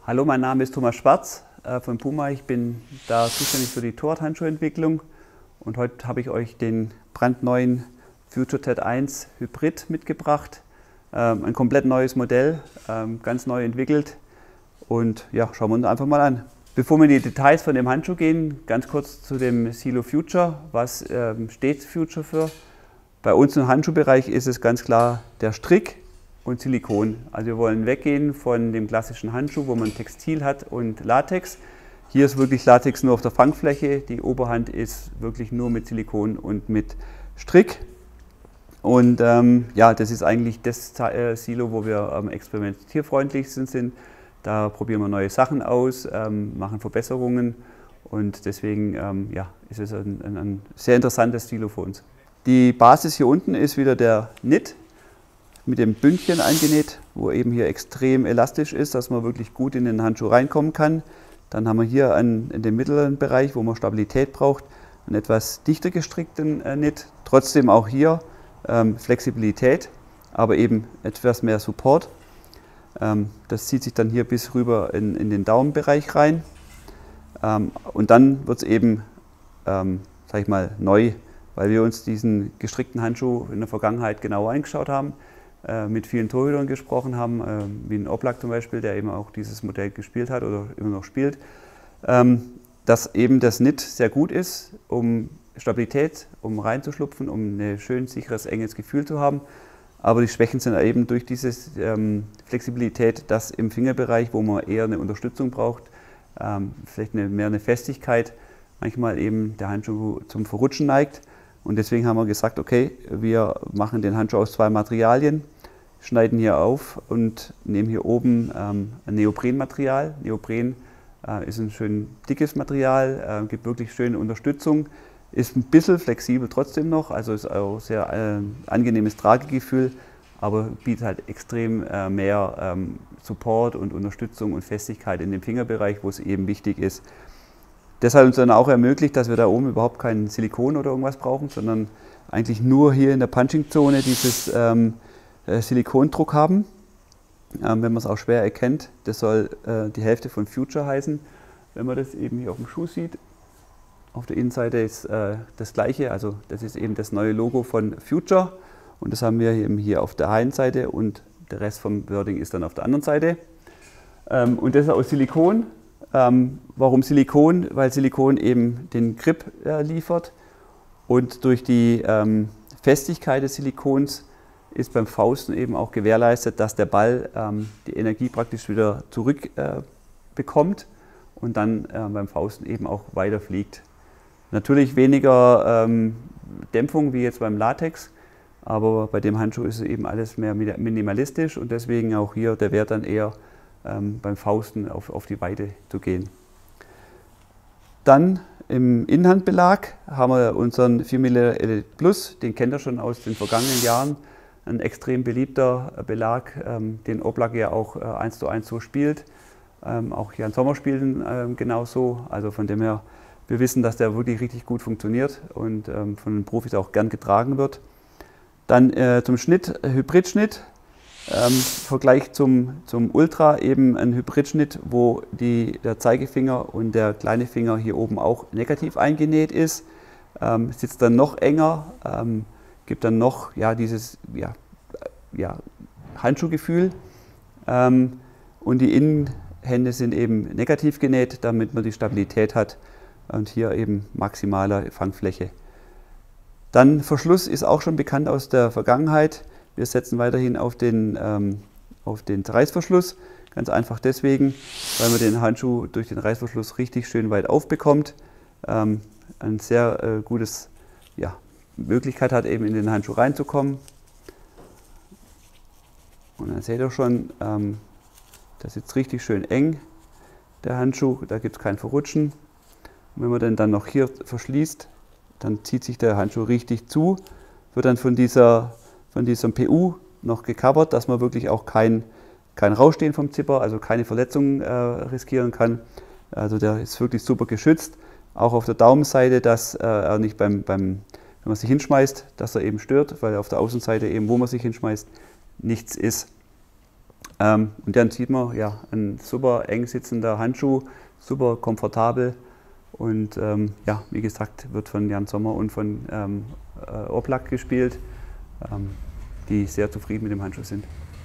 Hallo, mein Name ist Thomas Schwarz von Puma. Ich bin da zuständig für die Torwarthandschuhentwicklung und heute habe ich euch den brandneuen FutureTED 1 Hybrid mitgebracht. Ein komplett neues Modell, ganz neu entwickelt und ja, schauen wir uns einfach mal an. Bevor wir in die Details von dem Handschuh gehen, ganz kurz zu dem Silo Future. Was steht Future für? Bei uns im Handschuhbereich ist es ganz klar der Strick und Silikon. Also wir wollen weggehen von dem klassischen Handschuh, wo man Textil hat und Latex. Hier ist wirklich Latex nur auf der Fangfläche. Die Oberhand ist wirklich nur mit Silikon und mit Strick. Und ja, das ist eigentlich das Silo, wo wir am experimentierfreundlichsten sind. Da probieren wir neue Sachen aus, machen Verbesserungen und deswegen ja, ist es ein sehr interessantes Silo für uns. Die Basis hier unten ist wieder der Knit mit dem Bündchen eingenäht, wo eben hier extrem elastisch ist, dass man wirklich gut in den Handschuh reinkommen kann. Dann haben wir hier in dem mittleren Bereich, wo man Stabilität braucht, einen etwas dichter gestrickten Knit. Trotzdem auch hier Flexibilität, aber eben etwas mehr Support. Das zieht sich dann hier bis rüber in den Daumenbereich rein. Und dann wird es eben, sag ich mal, neu, weil wir uns diesen gestrickten Handschuh in der Vergangenheit genauer angeschaut haben, mit vielen Torhütern gesprochen haben, wie ein Oblak zum Beispiel, der eben auch dieses Modell gespielt hat oder immer noch spielt, dass eben das Knit sehr gut ist, um Stabilität, um reinzuschlupfen, um ein schön sicheres, enges Gefühl zu haben. Aber die Schwächen sind eben durch diese Flexibilität, dass im Fingerbereich, wo man eher eine Unterstützung braucht, vielleicht mehr eine Festigkeit, manchmal eben der Handschuh zum Verrutschen neigt. Und deswegen haben wir gesagt, okay, wir machen den Handschuh aus zwei Materialien, schneiden hier auf und nehmen hier oben ein Neoprenmaterial. Neopren ist ein schön dickes Material, gibt wirklich schöne Unterstützung, ist ein bisschen flexibel trotzdem noch, also ist auch sehr angenehmes Tragegefühl, aber bietet halt extrem mehr Support und Unterstützung und Festigkeit in dem Fingerbereich, wo es eben wichtig ist. Das hat uns dann auch ermöglicht, dass wir da oben überhaupt kein Silikon oder irgendwas brauchen, sondern eigentlich nur hier in der Punching-Zone dieses Silikondruck haben. Wenn man es auch schwer erkennt, das soll die Hälfte von Future heißen, wenn man das eben hier auf dem Schuh sieht. Auf der Innenseite ist das gleiche, also das ist eben das neue Logo von Future und das haben wir eben hier auf der einen Seite und der Rest vom Wording ist dann auf der anderen Seite. Und das ist aus Silikon. Warum Silikon? Weil Silikon eben den Grip liefert und durch die Festigkeit des Silikons ist beim Fausten eben auch gewährleistet, dass der Ball die Energie praktisch wieder zurück bekommt und dann beim Fausten eben auch weiter fliegt. Natürlich weniger Dämpfung wie jetzt beim Latex, aber bei dem Handschuh ist es eben alles mehr minimalistisch und deswegen auch hier der Wert dann eher beim Fausten auf die Weite zu gehen. Dann im Innenhandbelag haben wir unseren 4 mm Elite Plus, den kennt ihr schon aus den vergangenen Jahren. Ein extrem beliebter Belag, den Oblak ja auch 1:1 so spielt. Auch hier an Sommerspielen genauso. Also von dem her, wir wissen, dass der wirklich richtig gut funktioniert und von den Profis auch gern getragen wird. Dann zum Schnitt, Hybridschnitt. Vergleich zum Ultra eben ein Hybridschnitt, wo der Zeigefinger und der kleine Finger hier oben auch negativ eingenäht ist. Sitzt dann noch enger, gibt dann noch dieses Handschuhgefühl. Und die Innenhände sind eben negativ genäht, damit man die Stabilität hat und hier eben maximale Fangfläche. Dann Verschluss ist auch schon bekannt aus der Vergangenheit. Wir setzen weiterhin auf den Reißverschluss, ganz einfach deswegen, weil man den Handschuh durch den Reißverschluss richtig schön weit aufbekommt. Eine sehr gute Möglichkeit hat, eben in den Handschuh reinzukommen. Und dann seht ihr schon, das sitzt richtig schön eng, der Handschuh, da gibt es kein Verrutschen. Und wenn man den dann noch hier verschließt, dann zieht sich der Handschuh richtig zu, wird dann von diesem PU noch gecovert, dass man wirklich auch kein Rausstehen vom Zipper, also keine Verletzungen riskieren kann. Also der ist wirklich super geschützt. Auch auf der Daumenseite, dass er nicht wenn man sich hinschmeißt, dass er eben stört, weil auf der Außenseite eben, wo man sich hinschmeißt, nichts ist. Und dann sieht man, ja, ein super eng sitzender Handschuh, super komfortabel und ja, wie gesagt, wird von Jan Sommer und von Oblak gespielt, die sehr zufrieden mit dem Handschuh sind.